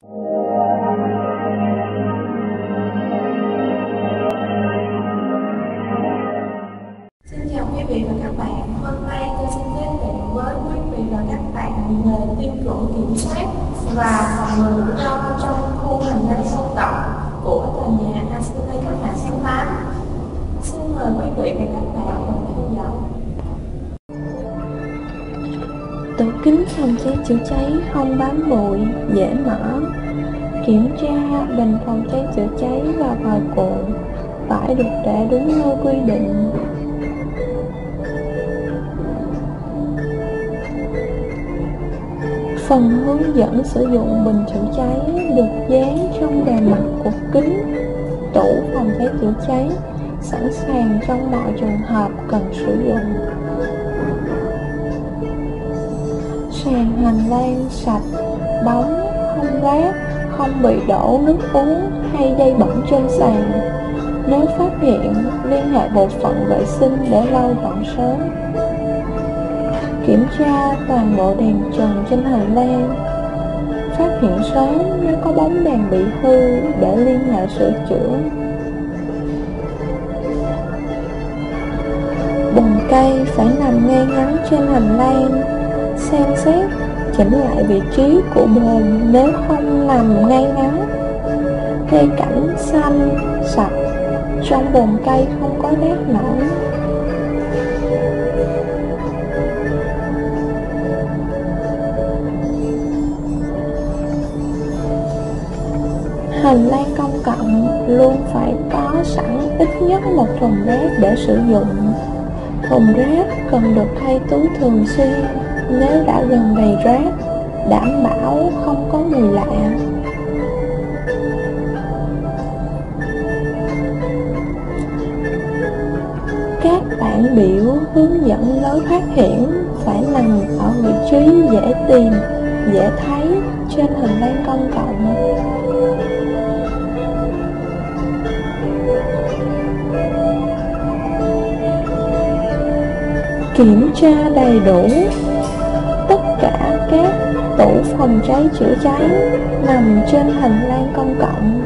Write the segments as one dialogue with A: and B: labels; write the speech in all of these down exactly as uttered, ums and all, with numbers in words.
A: Xin chào quý vị và các bạn. Hôm nay tôi xin giới thiệu với quý vị và các bạn về tiêu chuẩn kiểm soát và phòng ngừa rủi ro trong khu hành lang công cộng của tòa nhà a xê tê Cách mạng tháng tám. Xin mời quý vị và các bạn cùng theo dõi.
B: Tủ kính phòng cháy chữa cháy không bám bụi, dễ mở. Kiểm tra bình phòng cháy chữa cháy và vòi cuộn phải được để đúng nơi quy định. Phần hướng dẫn sử dụng bình chữa cháy được dán trong bề mặt của kính tủ phòng cháy chữa cháy, sẵn sàng trong mọi trường hợp cần sử dụng. Sàn hành lang sạch, bóng, không rác, không bị đổ nước uống hay dây bẩn trên sàn. Nếu phát hiện, liên hệ bộ phận vệ sinh để lau dọn sớm. Kiểm tra toàn bộ đèn trần trên hành lang. Phát hiện sớm nếu có bóng đèn bị hư để liên hệ sửa chữa. Bồn cây phải nằm ngay ngắn trên hành lang. Xem xét, chỉnh lại vị trí của bồn nếu không nằm ngay ngắn. Cây cảnh xanh, sạch, trong bồn cây không có rác nổi. Hành lang công cộng luôn phải có sẵn ít nhất một thùng rác để sử dụng. Thùng rác cần được thay túi thường xuyên nếu đã gần đầy rác, đảm bảo không có mùi lạ. Các bảng biểu hướng dẫn lối thoát hiểm phải nằm ở vị trí dễ tìm, dễ thấy trên hành lang công cộng. Kiểm tra đầy đủ tất cả các tủ phòng cháy chữa cháy nằm trên hành lang công cộng.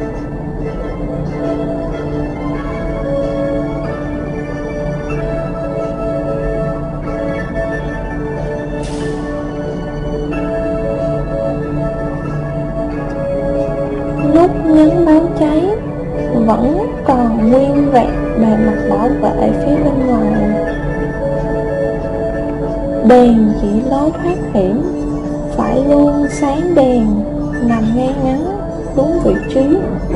B: Nút nhấn báo cháy vẫn còn nguyên vẹn bề mặt bảo vệ phía bên ngoài. Đèn chỉ lối thoát hiểm phải luôn sáng đèn, nằm ngay ngắn, đúng vị trí.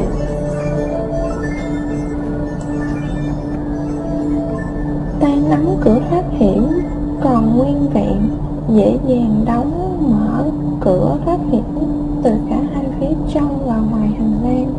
B: Tay nắm cửa thoát hiểm còn nguyên vẹn, dễ dàng đóng mở cửa thoát hiểm từ cả hai phía trong và ngoài hành lang.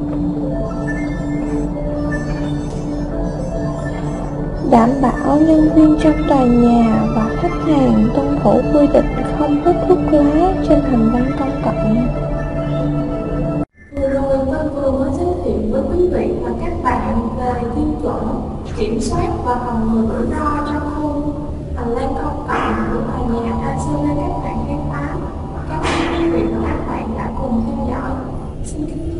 B: Đảm bảo nhân viên trong tòa nhà và khách hàng tuân thủ quy định không hút thuốc lá trên hành lang công cộng.
A: Vừa rồi tôi vừa mới giới thiệu với quý vị và các bạn về tiêu chuẩn kiểm soát và phòng ngừa rủi ro trong khu hành lang công cộng của tòa nhà a xê tê Cách mạng tháng tám. Cảm ơn quý vị và các bạn đã cùng theo dõi. Xin kính